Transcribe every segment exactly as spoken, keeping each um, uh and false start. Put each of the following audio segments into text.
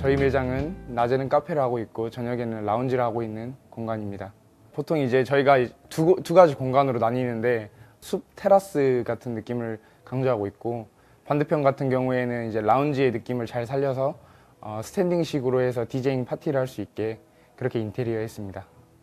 저희 매장은 낮에는 카페를 하고 있고 저녁에는 라운지를 하고 있는 공간입니다. 보통 이제 저희가 두, 두 가지 공간으로 나뉘는데 숲 테라스 같은 느낌을 강조하고 있고, 반대편 같은 경우에는 이제 라운지의 느낌을 잘 살려서 어, 스탠딩식으로 해서 디제잉 파티를 할 수 있게 그렇게 인테리어 했습니다.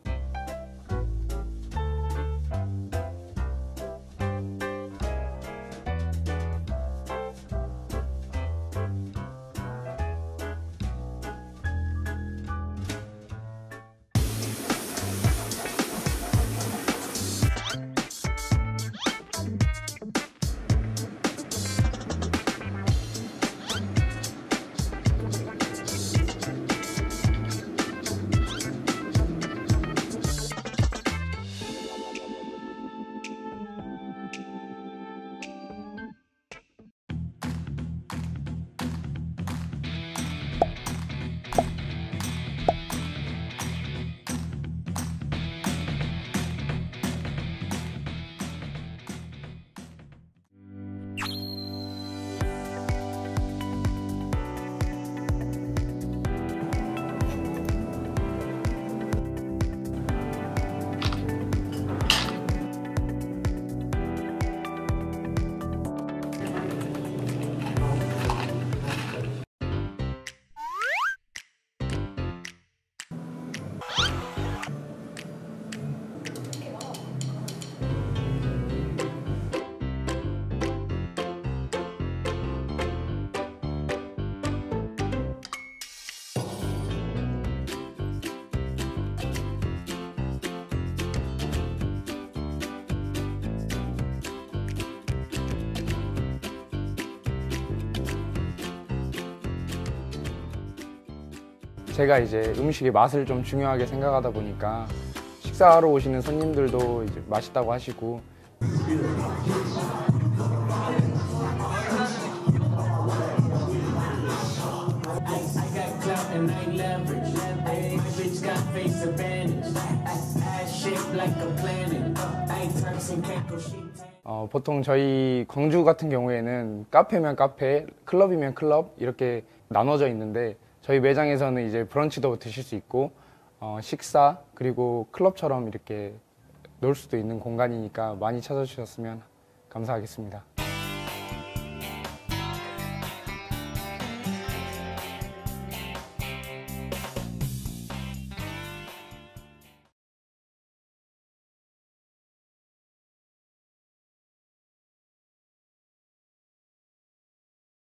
제가 이제 음식의 맛을 좀 중요하게 생각하다 보니까 식사하러 오시는 손님들도 이제 맛있다고 하시고, 어, 보통 저희 광주 같은 경우에는 카페면 카페, 클럽이면 클럽 이렇게 나눠져 있는데, 저희 매장에서는 이제 브런치도 드실 수 있고 어, 식사 그리고 클럽처럼 이렇게 놀 수도 있는 공간이니까 많이 찾아주셨으면 감사하겠습니다.